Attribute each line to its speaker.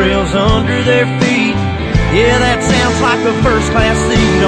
Speaker 1: trails under their feet. Yeah, that sounds like a first-class scene.